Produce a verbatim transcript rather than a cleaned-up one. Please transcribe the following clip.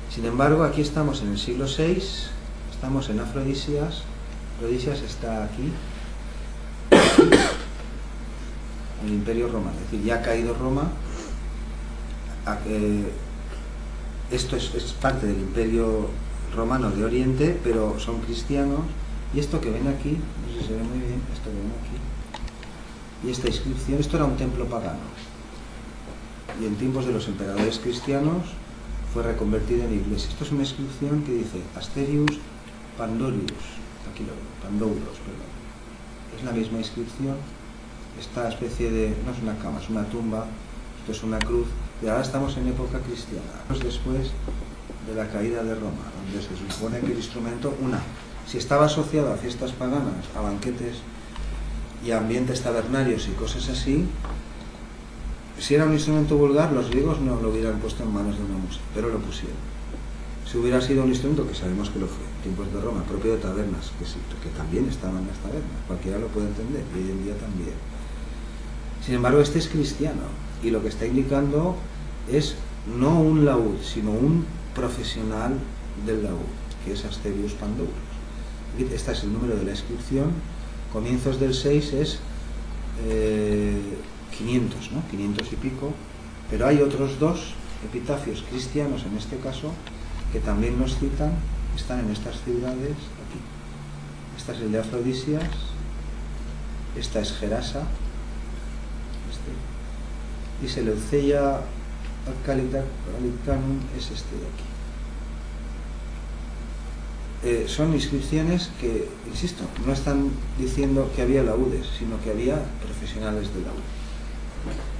Sin embargo, aquí estamos en el siglo seis, estamos en Afrodisias. Afrodisias está aquí, en el Imperio Romano, es decir, ya ha caído Roma. Eh, esto es, es parte del Imperio Romano de Oriente, pero son cristianos. Y esto que ven aquí, no sé si se ve muy bien, esto que ven aquí, y esta inscripción, esto era un templo pagano. Y en tiempos de los emperadores cristianos fue reconvertido en iglesia. Esto es una inscripción que dice Asterius Pandorius, aquí lo veo, Pandouros, perdón. Es la misma inscripción, esta especie de, no es una cama, es una tumba, esto es una cruz, y ahora estamos en época cristiana, después de la caída de Roma, donde se supone que el instrumento, una, si estaba asociado a fiestas paganas, a banquetes y a ambientes tabernarios y cosas así, si era un instrumento vulgar, los griegos no lo hubieran puesto en manos de una música, pero lo pusieron. Si hubiera sido un instrumento, que sabemos que lo fue, en tiempos de Roma, propio de tabernas, que sí, que también estaban en las tabernas, cualquiera lo puede entender, y hoy en día también. Sin embargo, este es cristiano, y lo que está indicando es no un laúd, sino un profesional del laúd, que es Asterius Pandouros. Este es el número de la inscripción, comienzos del seis es eh, quinientos, ¿no? quinientos y pico, pero hay otros dos epitafios cristianos en este caso que también nos citan, están en estas ciudades aquí. Esta es el de Afrodisias, esta es Gerasa, este, y Seleuceia Gallicanum es este de aquí. Eh, son inscripciones que, insisto, no están diciendo que había laúdes, sino que había profesionales del laúd.